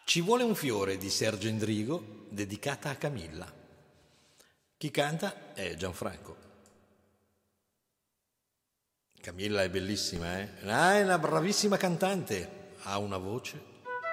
Ci vuole un fiore di Sergio Endrigo dedicata a Camilla. Chi canta è Gianfranco. Camilla è bellissima, eh? È una bravissima cantante, ha una voce.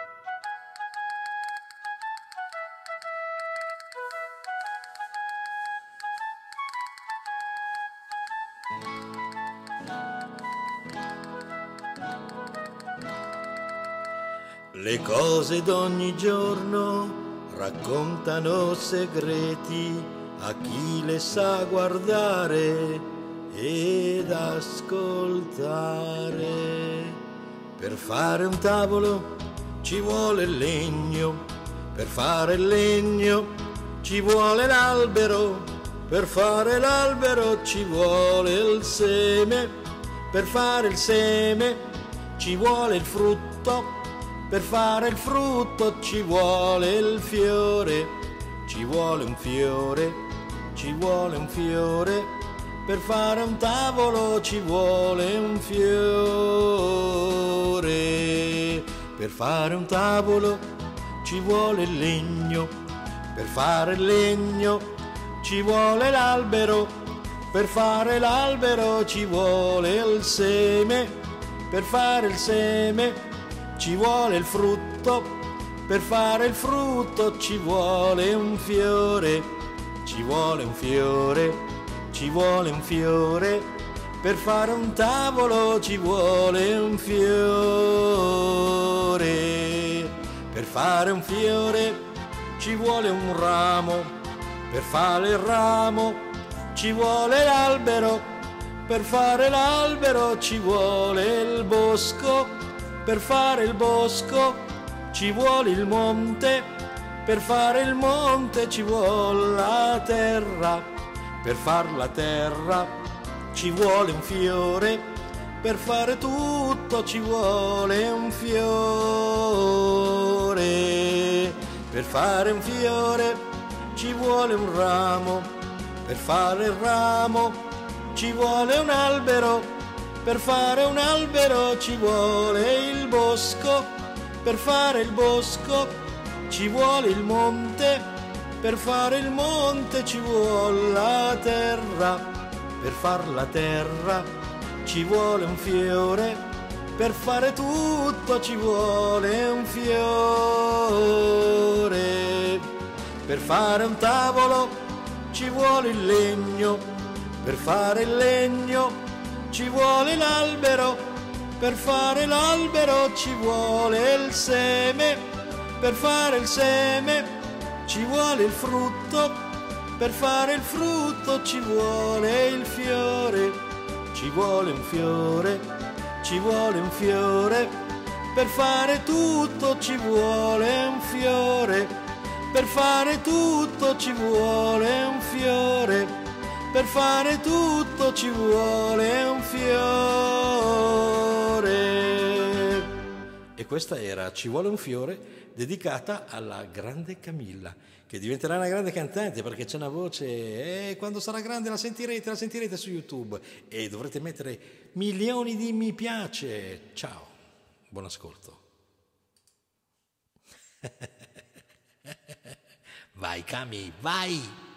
Le cose d'ogni giorno raccontano segreti a chi le sa guardare ed ascoltare. Per fare un tavolo ci vuole il legno, per fare il legno ci vuole l'albero, per fare l'albero ci vuole il seme, per fare il seme ci vuole il frutto, per fare il frutto ci vuole il fiore, ci vuole un fiore, ci vuole un fiore, per fare un tavolo ci vuole un fiore, per fare un tavolo ci vuole il legno, per fare il legno ci vuole l'albero, per fare l'albero ci vuole il seme, per fare il seme ci vuole il frutto, per fare il frutto ci vuole un fiore, ci vuole un fiore, ci vuole un fiore, per fare un tavolo ci vuole un fiore, per fare un fiore ci vuole un ramo, per fare il ramo ci vuole l'albero, per fare l'albero ci vuole il bosco, per fare il bosco ci vuole il monte, per fare il monte ci vuole la terra, per far la terra ci vuole un fiore, per fare tutto ci vuole un fiore, per fare un fiore ci vuole un ramo, per fare il ramo ci vuole un albero, per fare un albero ci vuole il bosco, per fare il bosco ci vuole il monte, per fare il monte ci vuole la terra, per far la terra ci vuole un fiore, per fare tutto ci vuole un fiore, per fare un tavolo ci vuole il legno, per fare il legno ci vuole l'albero, per fare l'albero ci vuole il seme, per fare il seme ci vuole il frutto, per fare il frutto ci vuole il fiore, ci vuole un fiore, ci vuole un fiore, per fare tutto ci vuole un fiore, per fare tutto ci vuole un fiore, per fare tutto ci vuole un fiore. E questa era Ci vuole un fiore, dedicata alla grande Camilla, che diventerà una grande cantante perché c'è una voce, e quando sarà grande la sentirete su YouTube e dovrete mettere milioni di mi piace. Ciao, buon ascolto. Vai Cami, vai!